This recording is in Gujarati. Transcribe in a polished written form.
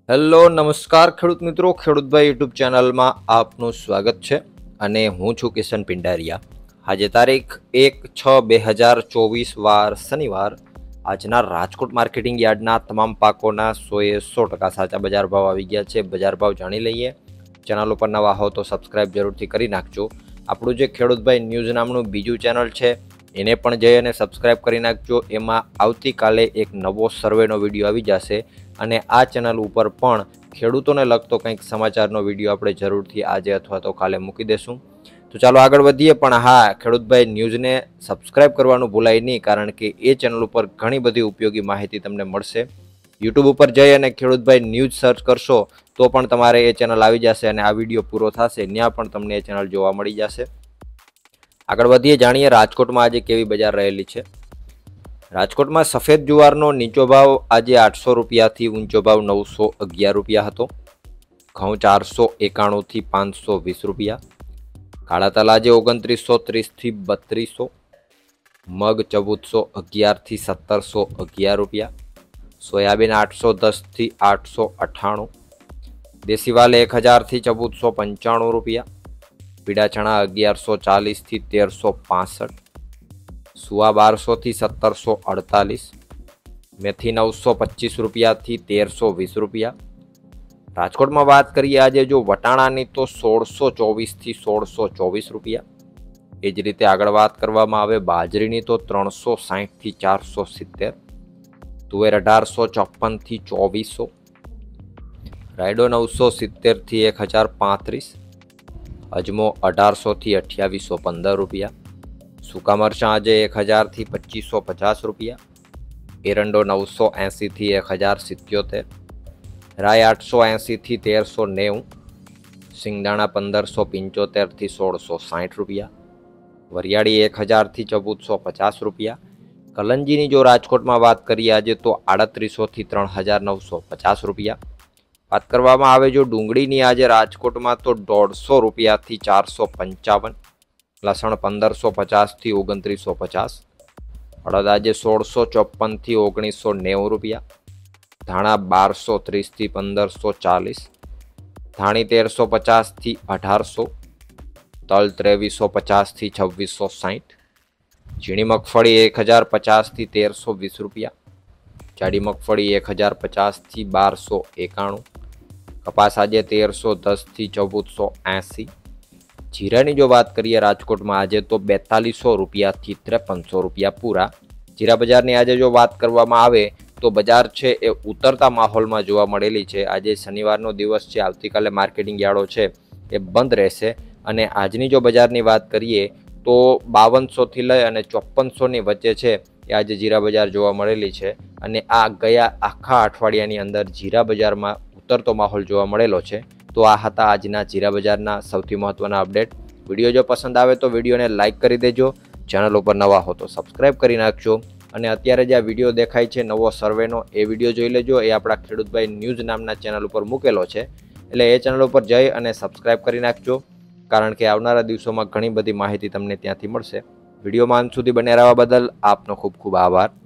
હેલો નમસ્કાર ખેડૂત મિત્રો, ખેડૂતભાઈ યુટ્યુબ ચેનલમાં આપનું સ્વાગત છે અને હું છું કિશન પિંડારિયા। આજે તારીખ 1/6/2024 વાર શનિવાર। આજના રાજકોટ માર્કેટિંગ યાર્ડના તમામ પાકોના 100% સાચા બજાર ભાવ આવી ગયા છે। બજાર ભાવ જાણી લઈએ। ચેનલ ઉપર નવા હો તો સબસ્ક્રાઇબ જરૂરથી કરી નાખજો। આપણું જે ખેડૂતભાઈ ન્યૂઝ નામનું બીજું ચેનલ છે એને પણ જઈ અને સબસ્ક્રાઇબ કરી નાખજો। એમાં આવતીકાલે એક નવો સર્વેનો વિડીયો આવી જશે અને આ ચેનલ ઉપર પણ ખેડૂતોને લગતો કંઈક સમાચારનો વિડીયો આપણે જરૂરથી આજે અથવા તો કાલે મૂકી દેશું। તો ચાલો આગળ વધીએ। પણ હા, ખેડૂતભાઈ ન્યૂઝને સબસ્ક્રાઇબ કરવાનું ભૂલાય નહીં, કારણ કે એ ચેનલ ઉપર ઘણી બધી ઉપયોગી માહિતી તમને મળશે। યુટ્યુબ ઉપર જઈ અને ખેડૂતભાઈ ન્યૂઝ સર્ચ કરશો તો પણ તમારે એ ચેનલ આવી જશે અને આ વિડીયો પૂરો થશે ત્યાં પણ તમને એ ચેનલ જોવા મળી જશે। આગળ વધીએ, જાણીએ રાજકોટમાં આજે કેવી બજાર રહેલી છે। રાજકોટમાં સફેદ જુવારનો નીચો ભાવ આજે 800 રૂપિયાથી ઊંચો ભાવ 911 રૂપિયા હતો। ઘઉં 491થી 520 રૂપિયા। કાળા તલ આજે 2930થી 3200। મગ 1411થી 1711 રૂપિયા। સોયાબીન 810થી 898। દેશી વાલ 1000થી 1495 રૂપિયા। પીળા ચણા 1140થી 1365। સુવા 1200થી 1748। મેથી 925 રૂપિયાથી 1320 રૂપિયા। રાજકોટમાં વાત કરીએ આજે જો વટાણાની તો 1624થી 1624 રૂપિયા। એ જ રીતે આગળ વાત કરવામાં આવે બાજરીની તો 360થી 470। તુવેર 1854થી 2400। રાયડો 970થી 1035। અજમો 1800થી 2815 રૂપિયા। સૂકા મરચાં આજે 1000થી 2550 રૂપિયા। એરંડો 980થી 1077। રાય 880થી 1390। સિંગદાણા 1575થી 1660 રૂપિયા। વરિયાળી 1000થી 1450 રૂપિયા। કલંજીની જો રાજકોટમાં વાત કરીએ આજે તો 3800થી 3950 રૂપિયા। વાત કરવામાં આવે જો ડુંગળીની આજે રાજકોટમાં તો 150 રૂપિયાથી 455। લસણ 1550થી 2950। અડદ આજે 1654થી 1990 રૂપિયા। ધાણા 1230થી 1540। ધાણી 1350થી 1800। તલ 2350થી 2660। ઝીણી મગફળી 1050થી 1320 રૂપિયા। જાડી મગફળી 1050થી 1291। કપાસ આજે 1310થી 1480। જીરાની જો વાત કરીએ રાજકોટમાં આજે તો 4200 રૂપિયાથી 5300 રૂપિયા પૂરા। જીરા બજારની આજે જો વાત કરવામાં આવે તો બજાર છે એ ઉતરતા માહોલમાં જોવા મળેલી છે। આજે શનિવારનો દિવસ છે, આવતીકાલે માર્કેટિંગ યાર્ડો છે એ બંધ રહેશે અને આજની જો બજારની વાત કરીએ તો 5200થી લઈ અને 5400ની વચ્ચે છે એ આજે જીરા બજાર જોવા મળેલી છે અને આ ગયા આખા અઠવાડિયાની અંદર જીરા બજારમાં ઉતરતો માહોલ જોવા મળેલો છે। તો આ હતા આજના જીરા બજારના સૌથી મહત્વના અપડેટ। વિડીયો જો પસંદ આવે તો વિડીયોને લાઇક કરી દેજો। ચેનલ ઉપર નવા હો તો સબસ્ક્રાઇબ કરી નાખજો અને અત્યારે જે આ વિડીયો દેખાય છે નવો સર્વેનો એ વિડીયો જોઈ લેજો। એ આપણા ખેડૂતભાઈ ન્યૂઝ નામના ચેનલ ઉપર મૂકેલો છે, એટલે એ ચેનલ ઉપર જઈ અને સબસ્ક્રાઇબ કરી નાખજો, કારણ કે આવનારા દિવસોમાં ઘણી બધી માહિતી તમને ત્યાંથી મળશે। વિડીયોમાં અંત સુધી બને રહેવા બદલ આપનો ખૂબ ખૂબ આભાર।